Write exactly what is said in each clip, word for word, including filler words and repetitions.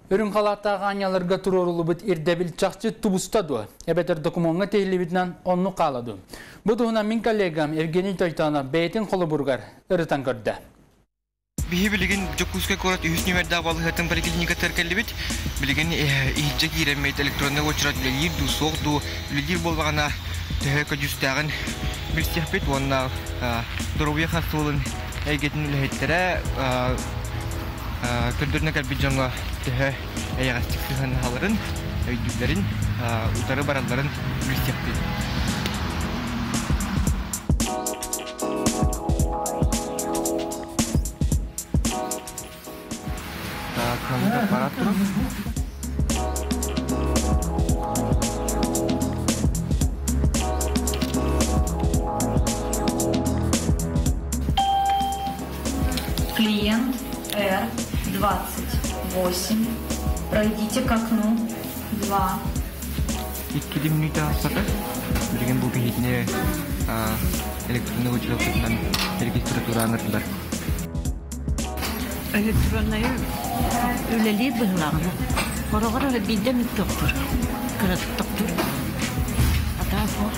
Өрün қалаттағы аняларға тұрорулы бұд ирдебіл чақчы тубустаду. Әбетер документға тейлебітінен онны қаладу. Бұдығына min коллегам Евгений Тойтана бәйтін қолы бұрғар ұрытан көрді. Бихи билигин жоккуска корот үһүснүмерда балыгатын поликлиника теркелибит. Билигин ийже киремет электронный очрат билир ду согду билир болбагана төһөкө жүстагын билсехпет вонна здоровье хастуулун эгетин лехеттере көрдөрнө калбижонго төһө эягастык сыгын халарын өйдүлөрүн утары баралларын билсехпет. Аппаратура. Клиент Р двадцать восемь. Пройдите к окну два. икки минута сата. Билген бу бихитне электронный очередьтен регистратураны бар. Электронная үлелер бұғылағына. Қорағыр әлі бейді мүт доктор. Күрәтік доктор. Ата қор.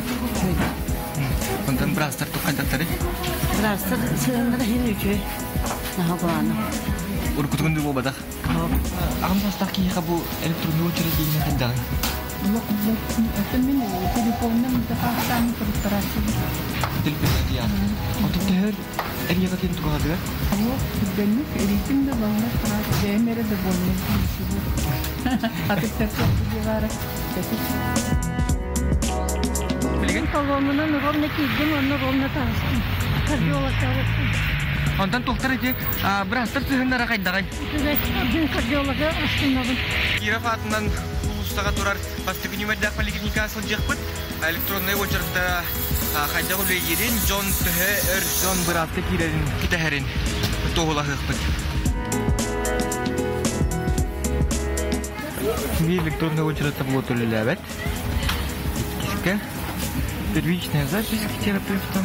Ондан бірастар тұққандақтары? Бірастар сығынлары хен өте. Наға құланы. Үркүтігінді бұл бадақ? Ағым састақ кейіға бұл электронный очередьтен қандағын? Это меню, телефонным запасами корпорации. Телефонный я. Отын тәр әрге қатен тұрғады ға? Вот, генник ритмде волна страт, демере де волна ничего. А ты так подевара. Білген колонынан ровно кейден, оны ровно тағыстым. Кардиолог тағыстым. Ондан тоқтар әте бірастар сығындара қайдағай? Один кардиолога астынағын. Киров атынан ұлыстаға тұрар бастығы нөмірдақ поликлиника асыл жақпыт. Электронный очередьта қайдағы бейгерін Джон түхі өр Джон бір атты кирерін кетәхерін тоғыла қықпыт. Şimdi электронный очередьта бұл өтілі ләбәт. Киске. Первичная запись к терапевтам.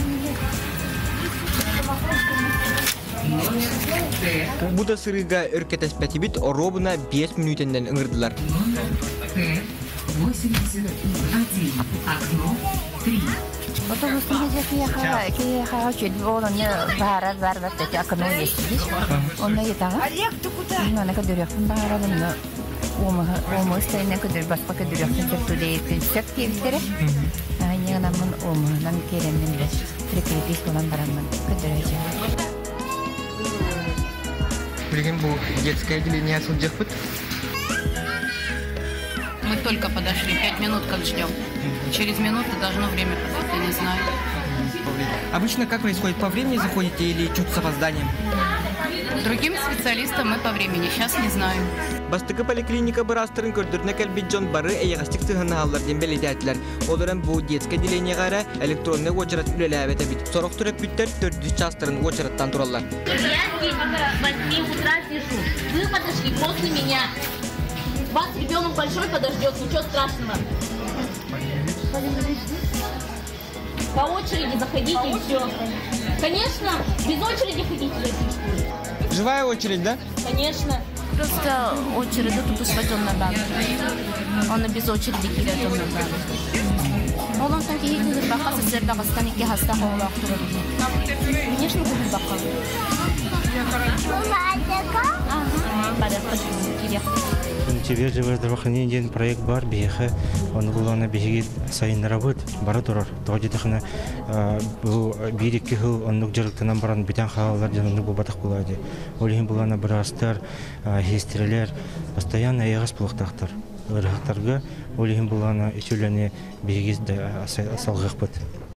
Бұда сырыға өркетес пәтібіт робына бес минутенден ұңырдылар. восемьдесят один. Окно три. Потому что я хочу чуть было не барат барат это окно есть. Он на это. Олег, ты куда? Ну, на кадырях барат, но ума ума стоит на кадыр, бас по кадырях не туда и все киптеры. А не нам ума, нам керем не лез. Прикрепись к нам барам кадыря. Блин, бу детское отделение асыл жақпыт. Мы только подошли, пять минут как ждем. Через минуту должно время подойти, я не знаю. Обычно как происходит? По времени заходите или чуть с опозданием? Другим специалистам мы по времени, сейчас не знаем. Бастығы поликлиника бірастырын көрдіріне кәлбет жон бары әйеғастық сығынна алларден бәледәтілер. Оларан бұл детское отделение ғара электронный очеред үлелі әбет әбет. Сорық түріп бүттер төрт частырын очередтан туралар. Я восьми утра пишу. Вы подошли после меня. Вас ребенок большой подождет, ничего страшного. По очереди заходите и все. Конечно, без очереди ходите в этой школе. Живая очередь, да? Конечно. Просто очередь тут усвоен на банк. Он без очереди кидает на банк. Он там кидает на банк, а сестры дагестане ки хаста хавала актуально. Конечно, будет бакал. Тебе живое здравоохранение ден проект бар бихе, он был на бихе сайын работ, бара турар. Тогда дехна был бирик кихл, он нук жаргта намбаран битан халалар ден нук батах булади. Олихин была на брастар, хистрелер, постоянно ягас плохтахтар. Рахтарга олихин была на ичуляне бихе салгахпат.